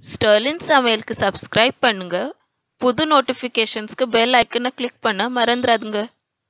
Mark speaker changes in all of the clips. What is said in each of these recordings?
Speaker 1: Starling சமையலுக்கு subscribe பண்ணுங்க. புது நோட்டிஃபிகேஷன்ஸ்க்கு பெல் ஐக்கனை கிளிக் பண்ண மறந்துடாதுங்க.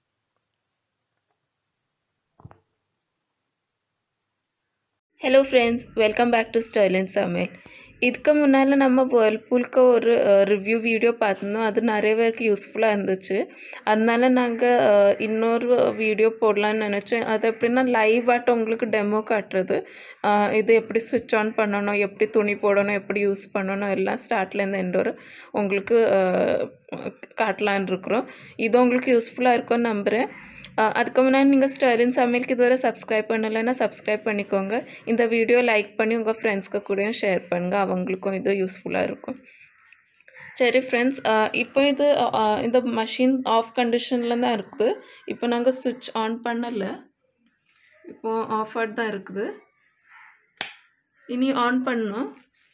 Speaker 1: Hello friends, welcome back to Sterlin சமையல். இதுக்கு முன்னால் நம்ம வேர்ல்பூலுக்கு ஒரு ரிவ்யூ வீடியோ பார்த்துருந்தோம். அது நிறைய பேருக்கு யூஸ்ஃபுல்லாக இருந்துச்சு. அதனால நாங்கள் இன்னொரு வீடியோ போடலான்னு நினச்சோம். அது எப்படின்னா லைவ் ஆட்ட உங்களுக்கு டெமோ காட்டுறது. இது எப்படி ஸ்விட்ச் ஆன் பண்ணணும், எப்படி துணி போடணும், எப்படி யூஸ் பண்ணணும் எல்லாம் ஸ்டார்ட்லேருந்து எண்ட் வரை உங்களுக்கு காட்டலான்னு இருக்கிறோம். இது உங்களுக்கு யூஸ்ஃபுல்லாக இருக்கும்னு நம்புகிறேன். அதுக்கு முன்னாடி நீங்கள் ஸ்டெர்லின் சமையலுக்கு இதுவரை சப்ஸ்கிரைப் பண்ணலைன்னா சப்ஸ்கிரைப் பண்ணிக்கோங்க. இந்த வீடியோ லைக் பண்ணி உங்கள் ஃப்ரெண்ட்ஸ்க்கு கூடயும் ஷேர் பண்ணுங்கள். அவங்களுக்கும் இது யூஸ்ஃபுல்லாக இருக்கும். சரி ஃப்ரெண்ட்ஸ், இப்போ இது இந்த மஷின் ஆஃப் கண்டிஷனில் தான் இருக்குது. இப்போ நாங்கள் ஸ்விட்ச் ஆன் பண்ணலை, இப்போ ஆஃப் ஆட் தான் இருக்குது. இனி ஆன் பண்ணோம்.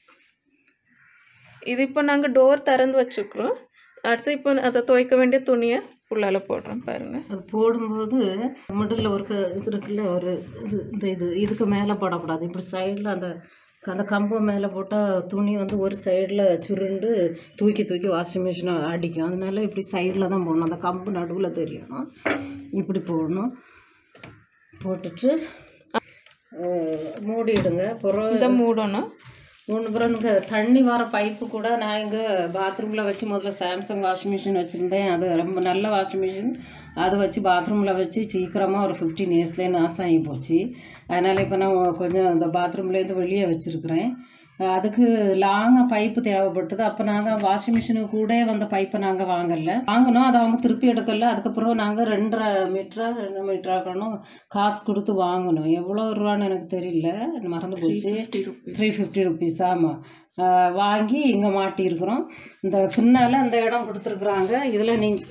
Speaker 1: இது இப்போ நாங்கள் டோர் திறந்து வச்சுருக்குறோம். அடுத்து இப்போ அதை துவைக்க வேண்டிய துணியை உள்ளால போடுறோம் பாருங்கள்.
Speaker 2: அது போடும்போது மிடில் ஒரு இது இருக்குல்ல, ஒரு இதுக்கு மேலே போடக்கூடாது. இப்படி சைடில் அந்த கம்பு மேலே போட்டால் துணி வந்து ஒரு சைடில் சுருண்டு தூக்கி வாஷிங் மிஷினை அடிக்கும். அதனால இப்படி சைடில் தான் போடணும். அந்த கம்பு நடுவில் தெரியணும். இப்படி போடணும். போட்டுட்டு மூடிடுங்க. அப்புறம்
Speaker 1: இதை மூடணும்.
Speaker 2: அப்புறம் இந்த தண்ணி வர பைப்பு கூட நான் இங்கே பாத்ரூமில் வச்சு முதல்ல சாம்சங் வாஷிங் மிஷின் வச்சுருந்தேன். அது ரொம்ப நல்ல வாஷிங் மிஷின். அதை வச்சு பாத்ரூமில் வச்சு சீக்கிரமாக ஒரு 15 இயர்ஸ்லேயே நாசம் ஆகி போச்சு. அதனால் இப்போ நான் கொஞ்சம் இந்த பாத்ரூம்லேருந்து வெளியே வச்சுருக்கிறேன். அதுக்கு லாங்காக பைப்பு தேவைப்பட்டது. அப்போ நாங்கள் வாஷிங் மிஷினுக்கு கூட வந்த பைப்பை நாங்கள் வாங்கினோம். அதை அவங்க திருப்பி எடுக்கல. அதுக்கப்புறம் நாங்கள் 2 மீட்டராக்கணும் காசு கொடுத்து வாங்கினோம். எவ்வளோ ரூபான்னு எனக்கு தெரியல, மறந்து போச்சு. 350 ருபீஸ். ஆமாம், வாங்கி இங்கே மாட்டியிருக்கிறோம். இந்த பின்னால் அந்த இடம் கொடுத்துருக்குறாங்க. இதில் நீங்கள்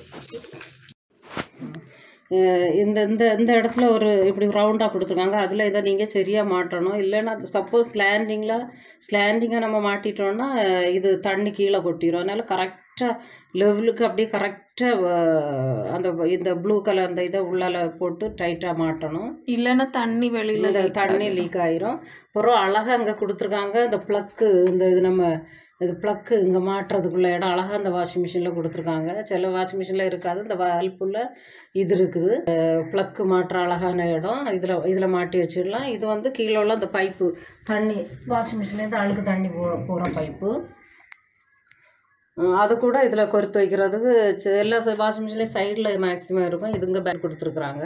Speaker 2: இந்த இடத்துல ஒரு இப்படி ரவுண்டாக கொடுத்துருக்காங்க. அதில் இதை நீங்கள் சரியாக மாட்டணும். இல்லைன்னா சப்போஸ் ஸ்லாண்டிங்காக நம்ம மாட்டிட்டோன்னா இது தண்ணி கீழே கொட்டிடும். அதனால் கரெக்டாக லெவலுக்கு அப்படியே கரெக்டாக இந்த ப்ளூ கலர் இந்த இதை உள்ளால போட்டு டைட்டாக மாட்டணும்.
Speaker 1: இல்லைன்னா தண்ணி வெளியில்
Speaker 2: இந்த தண்ணி லீக் ஆயிரும். அப்புறம் அழகாக அங்கே கொடுத்துருக்காங்க இந்த ப்ளக்கு. இது ப்ளக்கு இங்கே மாட்டுறதுக்குள்ள இடம் அழகாக இந்த வாஷிங் மிஷினில் கொடுத்துருக்காங்க. சில வாஷிங் மிஷினில் இருக்காது. இந்த வால்புள்ள இது இருக்குது. ப்ளக்கு மாட்டுற அழகான இடம். இதில் மாட்டி வச்சிடலாம். இது வந்து கீழே உள்ள அந்த பைப்பு தண்ணி வாஷிங் மிஷின்லேருந்து அழுக்கு தண்ணி போகிற பைப்பு. அது கூட இதில் கொறுத்து வைக்கிறதுக்கு எல்லா வாஷிங் மிஷின்லேயும் சைடில் மேக்ஸிமம் இருக்கும். இதுங்க பேக் கொடுத்துருக்குறாங்க.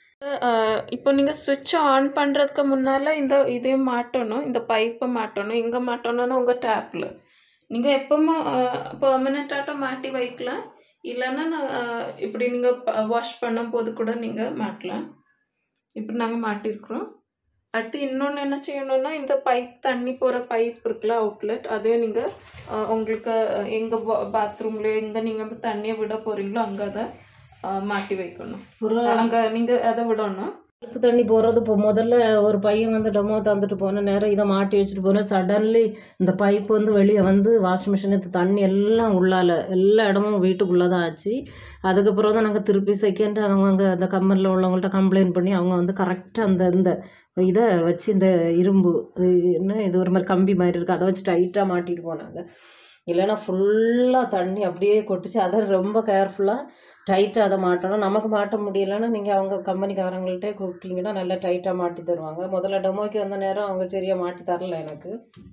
Speaker 1: இப்போ நீங்கள் ஸ்விட்ச் ஆன் பண்ணுறதுக்கு முன்னால் இதையும் மாட்டணும். இந்த பைப்பை மாட்டணும். இங்கே மாட்டணும்னா உங்கள் டேப்பில் நீங்கள் எப்பவுமே பெர்மனெண்ட்டாக மாட்டி வைக்கலாம். இல்லைன்னா இப்படி நீங்கள் வாஷ் பண்ணும் போது கூட நீங்கள் மாட்டலாம். இப்படி நாங்கள் மாட்டியிருக்கிறோம். அடுத்து இன்னொன்று என்ன செய்யணும்னா, இந்த பைப் தண்ணி போகிற பைப் இருக்குல்ல, அவுட்லெட், அதையும் நீங்கள் உங்களுக்கு எங்கள் பாத்ரூம்லேயோ எங்கே நீங்கள் வந்து தண்ணியை விட போகிறீங்களோ அங்கே அதை மாட்டி வைக்கணும். அங்கே நீங்கள் அதை விடணும்.
Speaker 2: அழுக்கு தண்ணி போகிறது. இப்போ முதல்ல ஒரு பையன் வந்து டெமோ தந்துட்டு போன நேரம் இதை மாட்டி வச்சுட்டு போனேன். சடன்லி இந்த பைப்பு வந்து வெளியே வந்து வாஷிங் மிஷின் தண்ணி எல்லாம் உள்ளால எல்லா இடமும் வீட்டுக்குள்ளே தான் ஆச்சு. அதுக்கப்புறம் தான் நாங்கள் திருப்பி செகண்ட் அவங்க அந்த கம்பெனியில் உள்ளவங்கள்ட்ட கம்ப்ளைண்ட் பண்ணி அவங்க வந்து கரெக்டாக இந்த இதை வச்சு இந்த இரும்பு என்ன இது ஒரு மாதிரி கம்பி மாதிரி இருக்குது, அதை வச்சு டைட்டாக மாட்டிட்டு போனாங்க. இல்லைன்னா ஃபுல்லாக தண்ணி அப்படியே கொட்டுச்சு. அதை ரொம்ப கேர்ஃபுல்லாக டைட்டாக அதை மாட்டணும். நமக்கு மாட்ட முடியலைன்னா நீங்கள் அவங்க கம்பெனிக்காரங்கள்ட்டே கூப்பிட்டீங்கன்னா நல்லா டைட்டாக மாட்டி தருவாங்க. முதல்ல டெமோக்கு வந்த நேரம் அவங்க சரியாக மாட்டி தரல எனக்கு.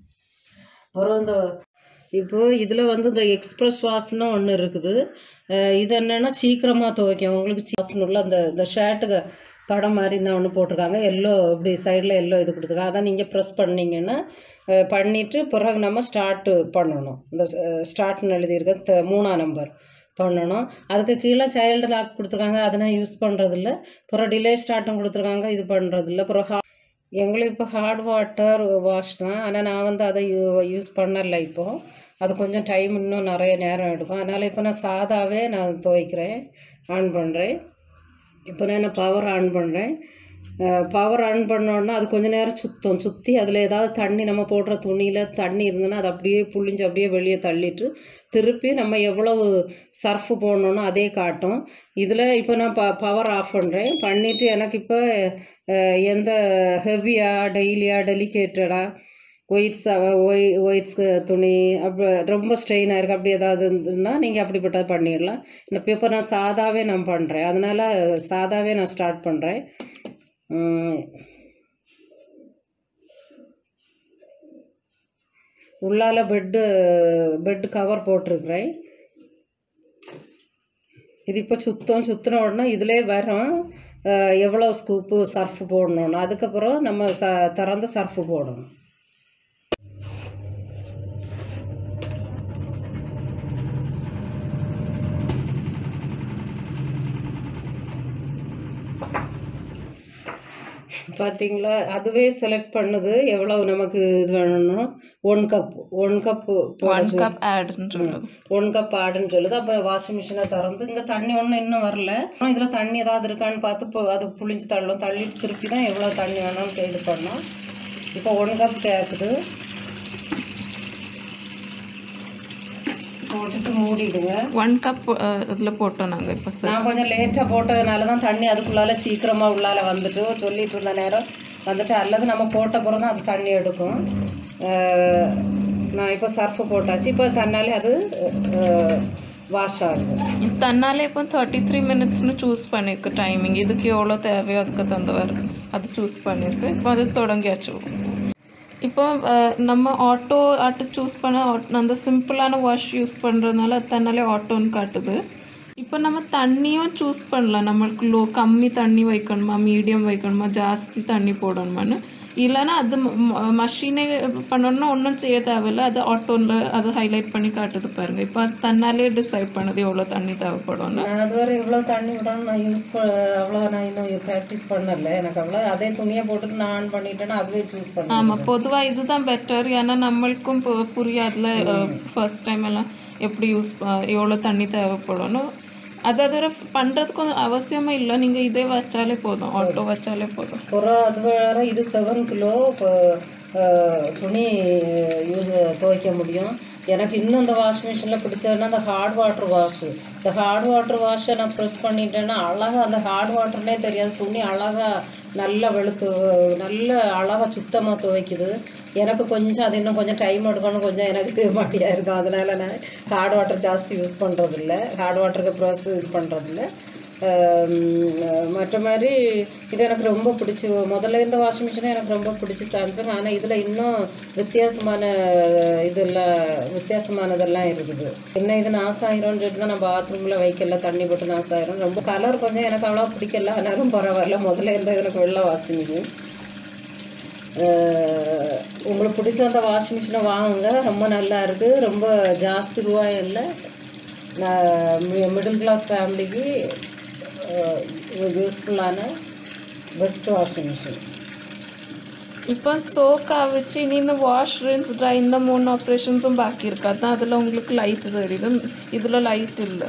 Speaker 2: அப்புறம் இப்போது இதில் வந்து இந்த எக்ஸ்ப்ரெஸ் வாஷ்னு ஒன்று இருக்குது. இது என்னென்னா சீக்கிரமாக துவைக்கும். உங்களுக்கு வாசன் உள்ள இந்த ஷர்ட்டுக்கு படம் மாதிரி தான் ஒன்று போட்டிருக்காங்க. எல்லோ இப்படி சைடில் எல்லோ இது கொடுத்துருக்காங்க. அதை நீங்கள் ப்ரெஸ் பண்ணிங்கன்னா பண்ணிவிட்டு பிறகு நம்ம ஸ்டார்ட்டு பண்ணணும். இந்த ஸ்டார்ட்னு எழுதியிருக்க 3ஆம் நம்பர் பண்ணணும். அதுக்கு கீழே சைல்டு லாக் கொடுத்துருக்காங்க. அதை நான் யூஸ் பண்ணுறதில்ல. அப்புறம் டிலே ஸ்டார்ட்டும் கொடுத்துருக்காங்க. இது பண்ணுறதில்ல. அப்புறம் எங்களுக்கு இப்போ ஹார்ட் வாட்டர் வாஷ் தான். ஆனால் நான் வந்து அதை யூஸ் பண்ணலை. இப்போது அது கொஞ்சம் டைம் இன்னும் நிறைய நேரம் எடுக்கும். அதனால் இப்போ நான் சாதாவே நான் துவைக்கிறேன், ஆன் பண்ணுறேன். இப்போ நான் பவர் ஆன் பண்ணுறேன். பவர் ஆன் பண்ணோன்னா அது கொஞ்சம் நேரம் சுற்றி அதில் ஏதாவது தண்ணி நம்ம போடுற துணியில் தண்ணி இருந்ததுன்னா அது அப்படியே புழிஞ்சு அப்படியே வெளியே தள்ளிட்டு திருப்பி நம்ம எவ்வளவு சர்ஃபு போடணுன்னா அதே காட்டும். இதில் இப்போ நான் பவர் ஆஃப் பண்ணுறேன். பண்ணிவிட்டு எனக்கு இப்போ எந்த ஹெவியாக டெய்லியாக டெலிகேட்டடாக ஒயிட்ஸ் துணி அப்போ ரொம்ப ஸ்ட்ரெயின் ஆகிருக்கு அப்படி ஏதாவது இருந்ததுன்னா நீங்கள் அப்படிப்பட்ட பண்ணிடலாம். இப்போ நான் சாதாவே நான் பண்ணுறேன், அதனால் சாதாவே நான் ஸ்டார்ட் பண்ணுறேன். உள்ளால பெட்டு கவர் போட்டிருக்கிறேன். இது இப்போ சுற்றின உடனே இதிலே வரும் எவ்வளோ ஸ்கூப்பு சர்ஃப் போடணும்னு. அதுக்கப்புறம் நம்ம திறந்து சர்ஃப் போடணும். பார்த்தீங்களா, அதுவே செலக்ட் பண்ணுது எவ்வளவு நமக்கு இது வேணும்னு. 1 கப் 1 கப் ஆடுன்னு சொல்லுது. அப்புறம் வாஷிங் மிஷினை திறந்து இங்கே தண்ணி ஒன்றும் இன்னும் வரல. இதில் தண்ணி ஏதாவது இருக்கான்னு பார்த்து அது புளிஞ்சு தள்ளிட்டு திருப்பி தான் எவ்வளோ தண்ணி வேணும்னு இது பண்ணோம். இப்போ 1 கப் கேட்குது. போட்டுட்டு மூடிடுங்க.
Speaker 1: 1 கப் இதில் போட்டோம் நாங்கள். இப்போ
Speaker 2: நான் கொஞ்சம் லேட்டாக போட்டதுனால தான் தண்ணி அதுக்குள்ளால சீக்கிரமாக உள்ளால வந்துட்டு சொல்லிட்டு இருந்த நேரம் வந்துட்டு, அல்லது நம்ம போட்ட பிறகு தான் அது தண்ணி எடுக்கும். நான் இப்போ சர்ஃபு போட்டாச்சு. இப்போ தன்னாலே அது வாஷ் ஆகுது.
Speaker 1: தன்னாலே இப்போ 33 மினிட்ஸ்னு சூஸ் பண்ணியிருக்கு டைமிங். இதுக்கு எவ்வளோ தேவையோ அதுக்கு தந்தவர் அது சூஸ் பண்ணியிருக்கு. இப்போ அது தொடங்கியாச்சு. இப்போ நம்ம ஆட்டோ சூஸ் பண்ண அந்த சிம்பிளான வாஷ் யூஸ் பண்ணுறதுனால அது தன்னாலே ஆட்டோன்னு காட்டுது. இப்போ நம்ம தண்ணியும் சூஸ் பண்ணலாம். நம்மளுக்கு கம்மி தண்ணி வைக்கணுமா, மீடியம் வைக்கணுமா, ஜாஸ்தி தண்ணி போடணுமான்னு. இல்லைன்னா அது மஷினே பண்ணணும்னா ஒன்றும் செய்ய தேவையில்லை. அது ஆட்டோவில் அது ஹைலைட் பண்ணி காட்டுது பாருங்கள். இப்போ அது தன்னாலே டிசைட் பண்ணுது எவ்வளோ தண்ணி தேவைப்படும்னு.
Speaker 2: அதுவரை எவ்வளோ தண்ணி விடணும் நான் அவ்வளோ நான் இன்னும் ப்ராக்டிஸ் பண்ணல. எனக்கு அவ்வளோ அதே துணியை போட்டுட்டு நான் ஆன் பண்ணிட்டேன்னா அதுவே சூஸ் பண்ணேன்.
Speaker 1: ஆமாம், பொதுவாக இதுதான் பெட்டர். ஏன்னா நம்மளுக்கும் புரியாதுல ஃபர்ஸ்ட் டைம் எல்லாம் எப்படி எவ்வளோ தண்ணி தேவைப்படும்னு. அது பண்ணுறதுக்கும் அவசியமே இல்லை. நீங்கள் இதே வச்சாலே போதும், ஆட்டோ வச்சாலே போதும்.
Speaker 2: அது வேறு இது 7 கிலோ துணி துவைக்க முடியும். எனக்கு இன்னும் இந்த வாஷிங் மிஷினில் பிடிச்சதுன்னா அந்த ஹார்ட் வாட்டர் வாஷு. இந்த ஹார்ட் வாட்டர் வாஷை நான் ப்ரெஸ் பண்ணிட்டேன்னா அழகாக அந்த ஹார்ட் வாட்டர்னே தெரியாது, துணி அழகாக நல்லா நல்ல அழகாக சுத்தமாக துவைக்குது. எனக்கு கொஞ்சம் அது இன்னும் கொஞ்சம் டைம் எடுக்கணும், கொஞ்சம் எனக்கு மாட்டியாக இருக்கும். அதனால் நான் ஹார்ட் வாட்டர் ஜாஸ்தி யூஸ் பண்ணுறதில்ல, ஹார்ட் வாட்டருக்கு ப்ரெஸ் இது பண்ணுறதில்ல. மற்ற மாதிரி இது எனக்கு ரொம்ப பிடிச்சி. முதல்ல இருந்த வாஷிங் மிஷினும் எனக்கு ரொம்ப பிடிச்சி சாம்சங். ஆனால் இதில் இன்னும் வித்தியாசமானதெல்லாம் இருக்குது. என்ன இது நாசாயிரம்னு சொல்லிட்டு தான் நான் பாத்ரூமில் வைக்கல, தண்ணி போட்டு நாசாயிரம். ரொம்ப கலர் கொஞ்சம் எனக்கு அவ்வளோ பிடிக்கல, ஆனாலும் பரவாயில்ல. முதல்ல இருந்த எனக்கு வெள்ளை வாஷிங் மிஷின். உங்களுக்கு பிடிச்ச அந்த வாஷிங் மிஷினை வாங்குங்க, ரொம்ப நல்லா இருக்குது. ரொம்ப ஜாஸ்தி ரூபாயும் இல்லை. மிடில் கிளாஸ் ஃபேமிலிக்கு யூஸ்ஃபுல்லான பெஸ்ட் வாஷிங் மிஷின்.
Speaker 1: இப்போ சோக் ஆகிச்சு. இனி இந்த வாஷ், ரின்ஸ், ட்ரை இந்த 3 ஆப்ரேஷன்ஸும் பாக்கி இருக்காது. அதில் உங்களுக்கு லைட் தெரியுது, இதில் லைட் இல்லை.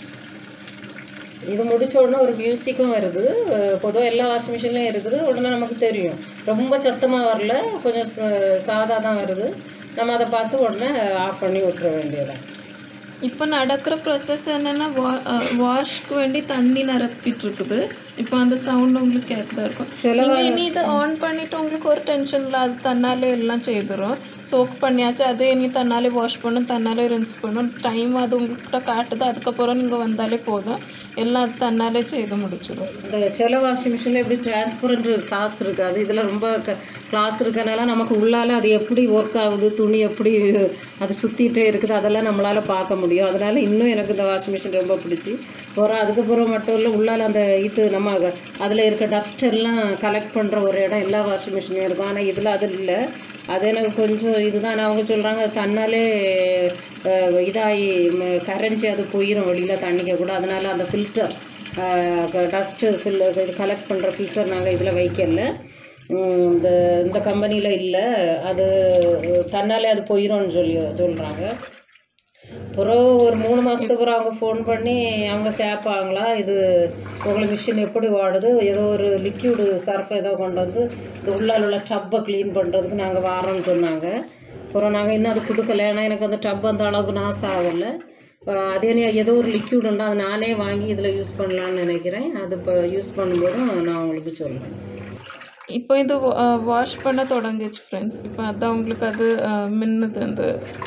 Speaker 2: இது முடித்த உடனே ஒரு மியூசிக்கும் வருது. பொதுவாக எல்லா வாஷிங் மிஷின்லையும் இருக்குது. உடனே நமக்கு தெரியும் ரொம்ப சத்தமாக வரல, கொஞ்சம் சாதா தான் வருது. நம்ம அதை பார்த்து உடனே ஆஃப் பண்ணி விட்டுற வேண்டியதான்.
Speaker 1: இப்போ நடக்கிற ப்ராசஸ் என்னென்னா, வாஷ்க்கு வேண்டி தண்ணி நிரப்பிட்டு இருக்குது. இப்போ அந்த சவுண்ட் உங்களுக்கு கேட்குதா இருக்கும். இனி இதை ஆன் பண்ணிவிட்டு உங்களுக்கு ஒரு டென்ஷனில் அது தன்னாலே எல்லாம் செய்துடும். சோக் பண்ணியாச்சு, அதே இனி தன்னாலே வாஷ் பண்ணும், தன்னாலே ரின்ஸ் பண்ணும். டைம் அது உங்கள்கிட்ட காட்டுது. அதுக்கப்புறம் நீங்கள் வந்தாலே போதும், எல்லாம் அது தன்னாலே செய்து முடிச்சிடும்.
Speaker 2: இந்த சில வாஷிங் மிஷினில் எப்படி டிரான்ஸ்பரண்ட் கிளாஸ் இருக்காது. இதில் ரொம்ப கிளாஸ் இருக்கனால நமக்கு உள்ளால் அது எப்படி ஒர்க் ஆகுது, துணி எப்படி அது சுற்றிகிட்டே இருக்குது, அதெல்லாம் நம்மளால் பார்க்க முடியும். அதனால் இன்னும் எனக்கு இந்த வாஷிங் மிஷின் ரொம்ப பிடிச்சி. அதுக்கப்புறம் மட்டும் இல்லை, உள்ளால் அந்த நம்ம அதில் இருக்க டஸ்ட் எல்லாம் கலெக்ட் பண்ணுற ஒரு இடம் எல்லா வாஷிங் மிஷினையும் இருக்கும். ஆனால் இதில் அது இல்லை. அது எனக்கு கொஞ்சம் இதுதான். அவங்க சொல்கிறாங்க தன்னாலே இதாகி கரைஞ்சி அது போயிடும் வெளியில் தண்ணிக்க கூட. அதனால் அந்த ஃபில்டர் டஸ்ட்டு இது கலெக்ட் பண்ணுற ஃபில்டர் நாங்கள் இதில் வைக்கல. இந்த கம்பெனியில் இல்லை. அது தன்னாலே அது போயிடும்னு சொல்கிறாங்க. அப்புறம் ஒரு 3 மாதத்துக்கு அப்புறம் அவங்க ஃபோன் பண்ணி அவங்க கேட்பாங்களா, இது உங்களுக்கு மிஷின் எப்படி ஓடுது, ஏதோ ஒரு லிக்யூடு சர்ஃப் ஏதோ கொண்டு வந்து இந்த உள்ளால் உள்ள டப்பை க்ளீன் பண்ணுறதுக்கு நாங்கள் வாரோன்னு சொன்னாங்க. அப்புறம் நாங்கள் இன்னும் அது கொடுக்கல, ஏன்னா எனக்கு அந்த டப் அந்த அளவுக்கு நாசம் ஆகலை. அதே ஏதோ ஒரு லிக்யூட் உண்டு, அது நானே வாங்கி இதில் யூஸ் பண்ணலான்னு நினைக்கிறேன். அது இப்போ யூஸ் பண்ணும்போதும் நான் உங்களுக்கு சொல்கிறேன்.
Speaker 1: இப்போ இது வாஷ் பண்ண தொடங்கிடுச்சு ஃப்ரெண்ட்ஸ். இப்போ அதான் உங்களுக்கு அது மின்னுது, அந்த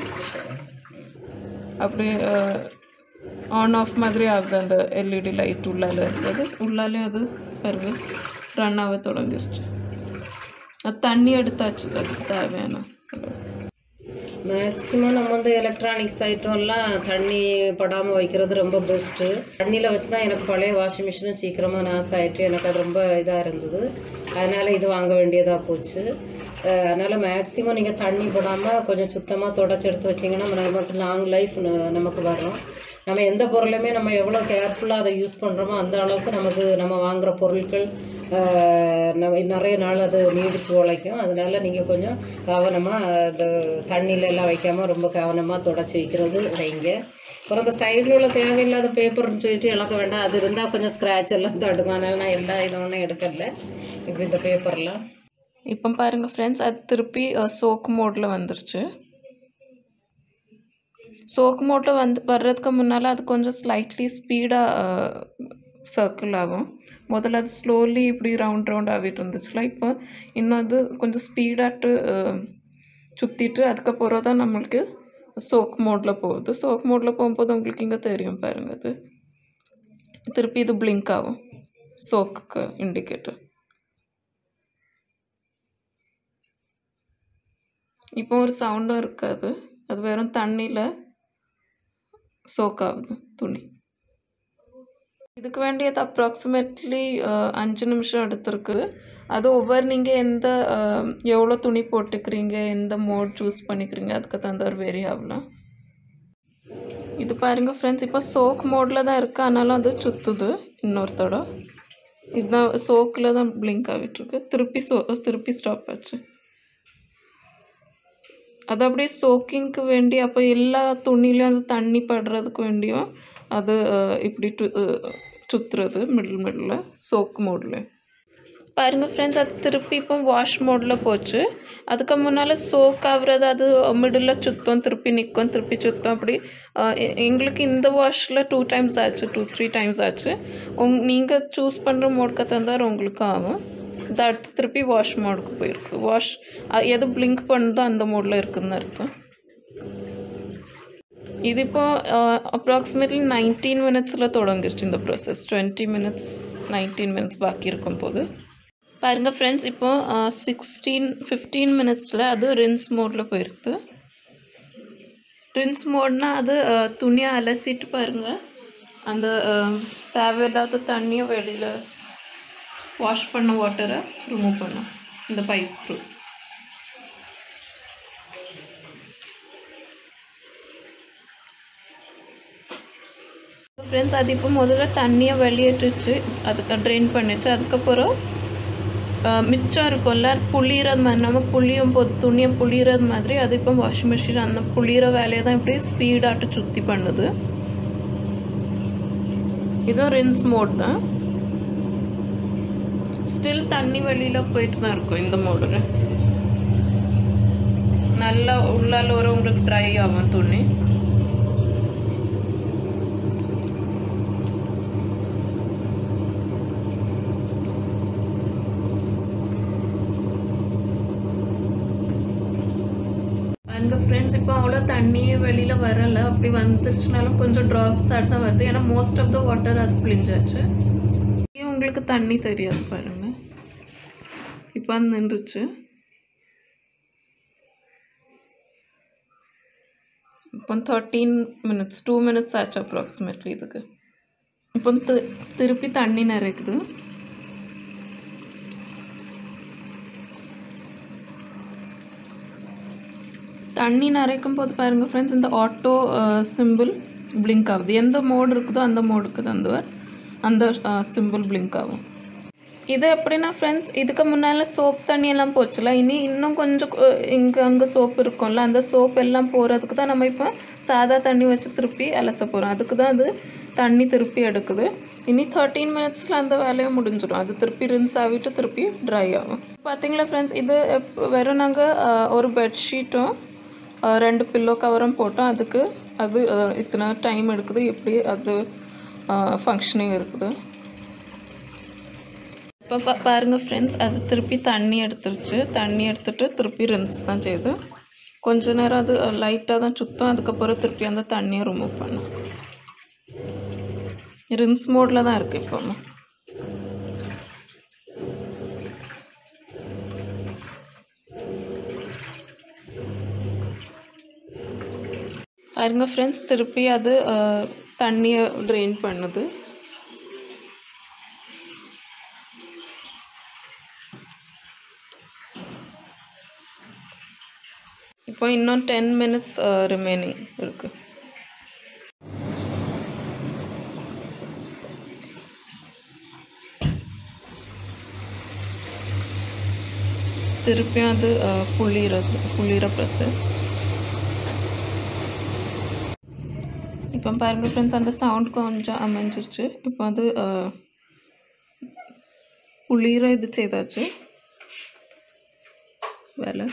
Speaker 1: அப்படியே ஆன் ஆஃப் மாதிரி ஆகுது. அந்த எல்இடி லைட் உள்ளால இருக்கிறது, உள்ளாலே அது பாருங்க ரன் ஆக தொடங்கிடுச்சு. அது தண்ணி எடுத்தாச்சு, அதுக்கு தேவையான.
Speaker 2: மேக்ஸிமம் நம்ம வந்து எலக்ட்ரானிக்ஸ் ஐட்டம்லாம் தண்ணி படாமல் வைக்கிறது ரொம்ப பெஸ்ட்டு. தண்ணியில் வச்சு தான் எனக்கு பழைய வாஷிங் மிஷினும் சீக்கிரமாக நாசம் ஆகிட்டு, எனக்கு அது ரொம்ப இதாக இருந்தது. அதனால் இது வாங்க வேண்டியதாக போச்சு. அதனால் மேக்ஸிமம் நீங்கள் தண்ணி படாமல் கொஞ்சம் சுத்தமாக தொடச்சி எடுத்து வச்சிங்கன்னா நமக்கு லாங் லைஃப் நமக்கு வரும். நம்ம எந்த பொருளையுமே நம்ம எவ்வளோ கேர்ஃபுல்லாக அதை யூஸ் பண்ணுறோமோ அந்த அளவுக்கு நமக்கு நம்ம வாங்குகிற பொருட்கள் நம்ம நிறைய நாள் அது நீடிச்சு உழைக்கும். அதனால நீங்கள் கொஞ்சம் கவனமாக அது தண்ணியில எல்லாம் வைக்காமல் ரொம்ப கவனமாக தொடச்சி வைக்கிறது வைங்க. அப்புறம் அந்த சைடில் உள்ள தேவையில்லாத பேப்பர்னு சொல்லிட்டு இழக்க வேண்டாம், அது இருந்தால் கொஞ்சம் ஸ்க்ராட்ச் எல்லாம் தடுக்கும். அதனால நான் எல்லா இதொன்னும் எடுக்கல. இப்படி இந்த பேப்பர்லாம்
Speaker 1: இப்போ பாருங்கள் ஃப்ரெண்ட்ஸ், அது திருப்பி சோக் மோடில் வந்துருச்சு. சோக் மோட்டில் வர்றதுக்கு முன்னால் அது கொஞ்சம் ஸ்லைட்லி ஸ்பீடாக சர்க்கிள் ஆகும். முதல்ல அது ஸ்லோலி இப்படி ரவுண்ட் ஆகிட்டு இருந்துச்சுல, இப்போ இன்னும் அது கொஞ்சம் ஸ்பீடாட்டு சுற்றிட்டு அதுக்கப்புறம் தான் நம்மளுக்கு சோக் மோடில் போகுது. சோக் மோடில் போகும்போது உங்களுக்கு இங்கே தெரியும் பாருங்கள், அது திருப்பி இது பிளிங்க் ஆகும், சோக்கு இண்டிகேட்டர். இப்போ ஒரு சவுண்டும் இருக்காது, அது வெறும் தண்ணியில் சோக் ஆகுது துணி. இதுக்கு வேண்டியது அப்ராக்சிமேட்லி 5 நிமிஷம் எடுத்துருக்குது. அது ஒவ்வொரு நீங்கள் எவ்வளோ துணி போட்டுக்கிறீங்க, எந்த மோட் சூஸ் பண்ணிக்கிறீங்க, அதுக்கு தகுந்த ஒரு வேரி ஆகலாம். இது பாருங்கள் ஃப்ரெண்ட்ஸ், இப்போ சோக் மோடில் தான் இருக்குது, ஆனாலும் அது சுற்றுது இன்னொருத்தோட. இதுதான் சோக்கில் தான் பிளிங்க் ஆகிட்டுருக்கு. திருப்பி ஸ்டாப் ஆச்சு. அது அப்படியே சோக்கிங்க்கு வேண்டி அப்போ எல்லா துணிலையும் அந்த தண்ணி படுறதுக்கு வேண்டியும் அது இப்படி சுற்றுறது மிடில் சோக் மோடில். பாருங்கள் ஃப்ரெண்ட்ஸ், அது திருப்பி இப்போ வாஷ் மோடில் போச்சு. அதுக்கு முன்னால் சோக் ஆகுறது அது மிடில் சுத்தம், திருப்பி நிற்கும், திருப்பி சுத்தம். அப்படி எங்களுக்கு இந்த வாஷில் 2 times ஆச்சு, 2-3 times ஆச்சு. நீங்கள் சூஸ் பண்ணுற மோடுக்கு தந்தார் உங்களுக்கு ஆகும். இது அடுத்து திருப்பி வாஷ் மோடுக்கு போயிருக்கு. வாஷ் எது பிளிங்க் பண்ணுதோ அந்த மோடில் இருக்குதுன்னு அர்த்தம். இது இப்போ அப்ராக்சிமேட்லி 19 minutesல தொடங்கிருச்சு இந்த ப்ராசஸ். 20 minutes 19 minutes பாக்கி இருக்கும் போது பாருங்கள் ஃப்ரெண்ட்ஸ், இப்போ 15 minutesல அது ரின்ஸ் மோடில் போயிருக்கு. ரின்ஸ் மோட்னால் அது துணியை அலசிட்டு பாருங்கள், அந்த தேவையில்லாத தண்ணியை வெளியில் வாஷ் பண்ண வாட்டரை ரிமூவ் பண்ணும் இந்த பைப் த்ரூ. ஃப்ரெண்ட்ஸ், அது இப்போ முதல்ல தண்ணியை வெளியேற்றுச்சு, அதுக்கு ட்ரெயின் பண்ணிச்சு. அதுக்கப்புறம் மிச்சம் இருக்கும்ல புளியறது மாதிரி, நம்ம புளியும் போது துணியை புளியறது மாதிரி அது இப்போ வாஷிங் மிஷின் அந்த புளியிற வேலையை தான் இப்படி ஸ்பீடாட்டு சுற்றி பண்ணுது. இதுவும் ரின்ஸ் மோட் தான். ஸ்டில் தண்ணி வெளியில் போயிட்டு தான் இருக்கும் இந்த மோடில். நல்லா உள்ளால வர உங்களுக்கு ட்ரை ஆகும் துணி. ஃப்ரெண்ட்ஸ், இப்போ அவ்வளோ தண்ணியே வெளியில் வரலை. அப்படி வந்துருச்சுனாலும் கொஞ்சம் ட்ராப்ஸ் ஆட் தான் வருது, ஏன்னா மோஸ்ட் ஆஃப் த வாட்டர் அது பிழிஞ்சாச்சு. உங்களுக்கு தண்ணி தெரியாது பாருங்கள், இப்போ அது நின்றுச்சு. இப்போ 13 minutes 2 minutes ஆச்சு அப்ராக்சிமேட்லி இதுக்கு. இப்போ திருப்பி தண்ணி நிறைக்குது. தண்ணி நிறைக்கும் போது பாருங்கள் ஃப்ரெண்ட்ஸ், இந்த ஆட்டோ சிம்பிள் பிளிங்க் ஆகுது. எந்த மோடு இருக்குதோ அந்த மோடுக்கு அந்த சிம்பிள் பிளிங்க் ஆகும். இது எப்படின்னா ஃப்ரெண்ட்ஸ், இதுக்கு முன்னால் சோப் தண்ணியெல்லாம் போச்சுல, இன்னும் கொஞ்சம் அங்கே சோப்பு இருக்கும்ல, அந்த சோப் எல்லாம் போகிறதுக்கு தான் நம்ம இப்போ சாதா தண்ணி வச்சு திருப்பி அலச போகிறோம். அதுக்கு தான் அது தண்ணி திருப்பி எடுக்குது. இனி 13 minutesல அந்த வேலையை முடிஞ்சிடும். அது திருப்பி ரின்ஸ் ஆகிட்டு திருப்பி ட்ரை ஆகும். பார்த்தீங்களா ஃப்ரெண்ட்ஸ், இது வெறும் நாங்கள் ஒரு பெட்ஷீட்டும் 2 பில்லோ கவரும் போட்டோம். அதுக்கு அது இத்தனை டைம் எடுக்குது, எப்படி அது ஃபங்க்ஷனிங் இருக்குது இப்போ பாருங்கள் ஃப்ரெண்ட்ஸ், அது திருப்பி தண்ணி எடுத்துருச்சு. தண்ணி எடுத்துகிட்டு திருப்பி ரின்ஸ் தான் செய்யுது. கொஞ்ச நேரம் அது லைட்டாக தான் சுற்றும். அதுக்கப்புறம் திருப்பி அந்த தண்ணியை ரிமூவ் பண்ணும். ரின்ஸ் மோடில் தான் இருக்குது இப்போவும். பாருங்க ஃப்ரெண்ட்ஸ், திருப்பி அது தண்ணியை ட்ரெயின் பண்ணுது. இப்போ இன்னும் 10 minutes ரிமைனிங் இருக்கு. திருப்பியும் அது புளிகிற ப்ராசஸ். இப்போ பாருங்க ஃப்ரெண்ட்ஸ், அந்த சவுண்ட் கொஞ்சம் அமைஞ்சிருச்சு. இப்போ அது புளிகிற இது செய்தாச்சு வேலை.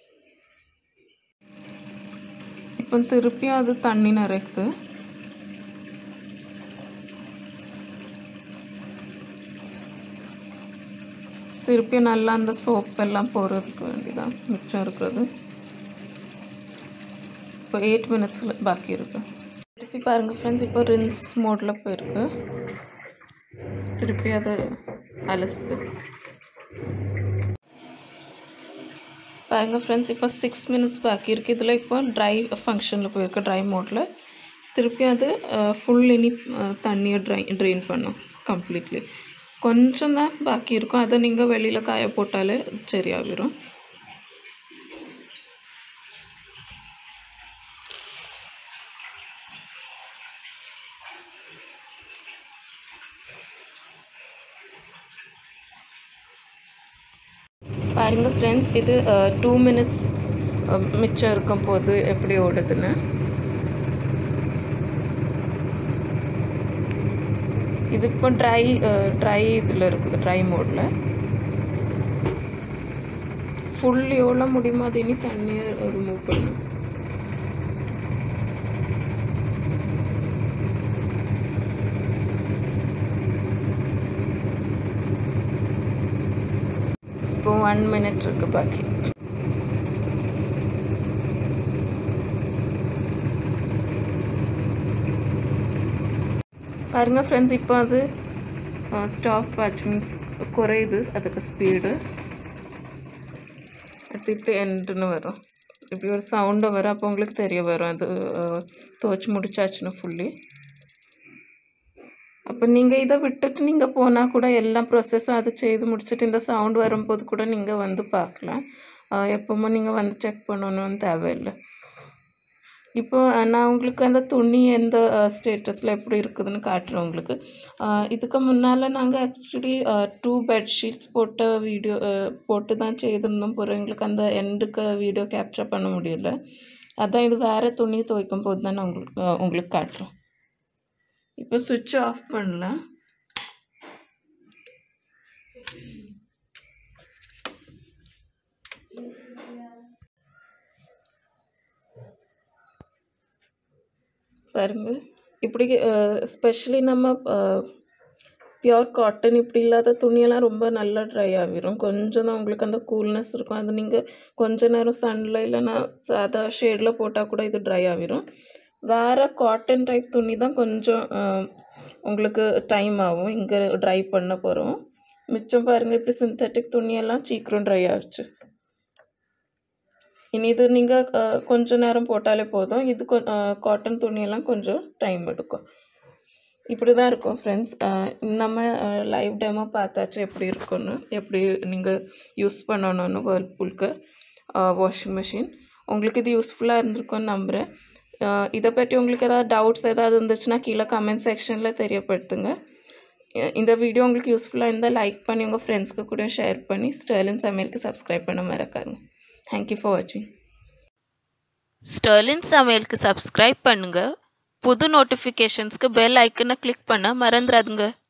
Speaker 1: இப்போ திருப்பியும் அது தண்ணி நிறைக்குது. திருப்பியும் நல்லா அந்த சோப்பெல்லாம் போகிறதுக்கு வேண்டிதான் மிச்சம் இருக்கிறது. இப்போ 8 minutes பாக்கி இருக்குது. திருப்பி பாருங்கள் ஃப்ரெண்ட்ஸ், இப்போ ரின்ஸ் மோடில் போயிருக்கு. திருப்பி அதை அலசுது. பாருங்கள் ஃப்ரெண்ட்ஸ், இப்போ 6 minutes பாக்கி இருக்குது. இதில் இப்போ ட்ரை ஃபங்க்ஷனில் போயிருக்கு, ட்ரை மோடில். திருப்பி அது ஃபுல் இனி தண்ணியை ட்ரெயின் பண்ணும் கம்ப்ளீட்லி. கொஞ்சம் தான் பாக்கி இருக்கும். அதை நீங்கள் வெளியில் காய போட்டாலே சரியாகிடும். பாருங்கள் ஃப்ரெண்ட்ஸ், இது 2 minutes மிச்சம் இருக்கும் போது எப்படி ஓடுதுன்னு. இது இப்போ ட்ரை இதில் இருக்குது, ட்ரை மோடில். ஃபுல் எவ்வளோ முடியுமோ அது இனி தண்ணியை ரிமூவ் பண்ணும். இப்போ 1 minute இருக்கு பாக்கி. பாருங்கள் ஃப்ரெண்ட்ஸ், இப்போ அது ஸ்டாப் வாட்ச் மீன்ஸ் குறையுது அதுக்கு ஸ்பீடு. அது இப்படி எண்டுன்னு வரும், இப்படி ஒரு சவுண்டை வரும். அப்போ உங்களுக்கு தெரிய வரும் அது துவைச்சி முடிச்சாச்சுன்னு ஃபுல்லி. அப்போ நீங்கள் இதை விட்டுட்டு நீங்கள் போனால் கூட எல்லா ப்ராசஸும் அது செய்து முடிச்சுட்டு இந்த சவுண்ட் வரும்போது கூட நீங்கள் வந்து பார்க்கலாம். எப்போவுமே நீங்கள் வந்து செக் பண்ணணும்னு தேவையில்லை. இப்போ நான் உங்களுக்கு அந்த துணி எந்த ஸ்டேட்டஸில் எப்படி இருக்குதுன்னு காட்டுறேன் உங்களுக்கு. இதுக்கு முன்னால் நாங்கள் ஆக்சுவலி 2 bedsheets போட்ட வீடியோ போட்டு தான் செய்திருந்தோம். போகிற எங்களுக்கு அந்த எண்டுக்கு வீடியோ கேப்சர் பண்ண முடியல. அதான் இது வேறு துணி துவைக்கும் போது தான் நான் உங்களுக்கு காட்டுறோம். இப்போ சுவிட்ச் ஆஃப் பண்ணலாம். பாருங்கள், இப்படி ஸ்பெஷலி நம்ம பியோர் காட்டன் இப்படி இல்லாத துணியெல்லாம் ரொம்ப நல்லா ட்ரை ஆகிரும். கொஞ்சம் தான் உங்களுக்கு அந்த கூல்னஸ் இருக்கும். அது நீங்கள் கொஞ்ச நேரம் சன்னில் இல்லைன்னா சாதா ஷேடில் போட்டால் கூட இது ட்ரை ஆகிரும். வேறு காட்டன் டைப் துணி தான் கொஞ்சம் உங்களுக்கு டைம் ஆகும் இங்கே ட்ரை பண்ண போகிறோம். மிச்சம் பாருங்கள், இப்படி சிந்தட்டிக் துணியெல்லாம் சீக்கிரம் ட்ரை ஆகிடுச்சு. இனி இது நீங்கள் கொஞ்சம் நேரம் போட்டாலே போதும். இது காட்டன் துணியெல்லாம் கொஞ்சம் டைம் எடுக்கும். இப்படி தான் இருக்கும் ஃப்ரெண்ட்ஸ். நம்ம லைவ் டெமோ பார்த்தாச்சு எப்படி இருக்குன்னு, எப்படி நீங்கள் யூஸ் பண்ணணும்னு வேர்ல்பூலுக்கு வாஷிங் மிஷின். உங்களுக்கு இது யூஸ்ஃபுல்லாக இருந்திருக்கும்னு நம்புகிறேன். இதை பற்றி உங்களுக்கு ஏதாவது டவுட்ஸ் ஏதாவது இருந்துச்சுன்னா கீழே கமெண்ட் செக்ஷனில் தெரியப்படுத்துங்க. இந்த வீடியோ உங்களுக்கு யூஸ்ஃபுல்லாக இருந்தால் லைக் பண்ணி உங்கள் ஃப்ரெண்ட்ஸ்க்கு கூட ஷேர் பண்ணி ஸ்டெர்லின் சமையலுக்கு சப்ஸ்கிரைப் பண்ண மறக்காதுங்க. தேங்க்யூ ஃபார் வாட்சிங்.
Speaker 3: ஸ்டெர்லின் சமையலுக்கு சப்ஸ்கிரைப் பண்ணுங்கள். புது நோட்டிஃபிகேஷன்ஸ்க்கு பெல் ஐக்கனை கிளிக் பண்ண மறந்துடாதுங்க.